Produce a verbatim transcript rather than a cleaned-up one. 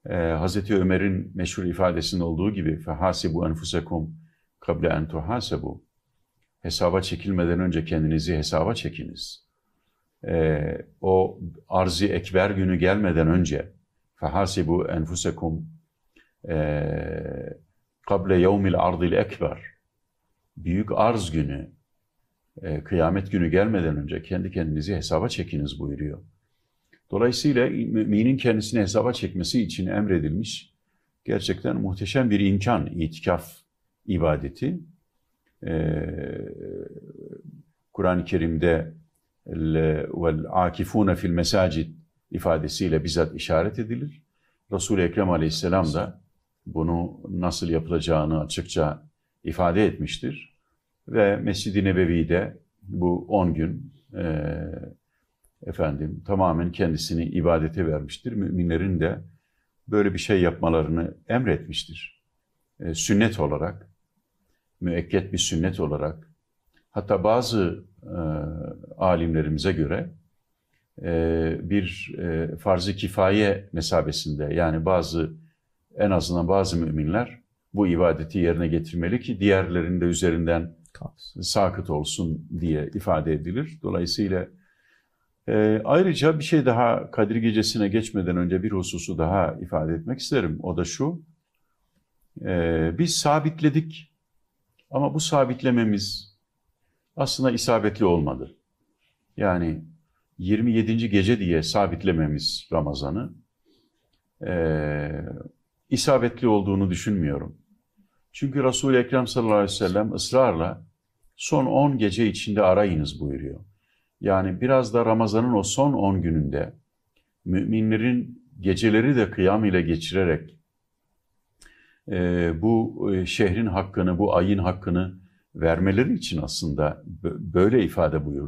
Ee, Hazreti Ömer'in meşhur ifadesinde olduğu gibi فَحَاسِبُوا أَنْفُسَكُمْ قَبْلَ اَنْ تُحَاسَبُوا Hesaba çekilmeden önce kendinizi hesaba çekiniz. Ee, o arz-ı ekber günü gelmeden önce فَحَاسِبُوا أَنْفُسَكُمْ قَبْلَ يَوْمِ الْعَرْضِ الْاَكْبَرِ Büyük arz günü, e, kıyamet günü gelmeden önce kendi kendinizi hesaba çekiniz buyuruyor. Dolayısıyla müminin kendisini hesaba çekmesi için emredilmiş gerçekten muhteşem bir imkan, itikaf ibadeti. Ee, Kur'an-ı Kerim'de وَالْعَاكِفُونَ fil mesacid ifadesiyle bizzat işaret edilir. Resul-i Ekrem Aleyhisselam da bunu nasıl yapılacağını açıkça ifade etmiştir. Ve Mescid-i Nebevi'de bu on gün e, efendim tamamen kendisini ibadete vermiştir. Müminlerin de böyle bir şey yapmalarını emretmiştir. E, sünnet olarak, müekket bir sünnet olarak, hatta bazı e, alimlerimize göre e, bir e, farz-ı kifaye mesabesinde, yani bazı, en azından bazı müminler bu ibadeti yerine getirmeli ki diğerlerinin de üzerinden sakıt olsun diye ifade edilir. Dolayısıyla e, ayrıca bir şey daha, Kadir Gecesi'ne geçmeden önce bir hususu daha ifade etmek isterim. O da şu, e, biz sabitledik ama bu sabitlememiz aslında isabetli olmadı. Yani yirmi yedinci gece diye sabitlememiz Ramazan'ı e, isabetli olduğunu düşünmüyorum. Çünkü Resul-i Ekrem sallallahu aleyhi ve sellem ısrarla son on gece içinde arayınız buyuruyor. Yani biraz da Ramazan'ın o son on gününde müminlerin geceleri de kıyam ile geçirerek e, bu şehrin hakkını, bu ayın hakkını vermeleri için aslında böyle ifade buyuruyor.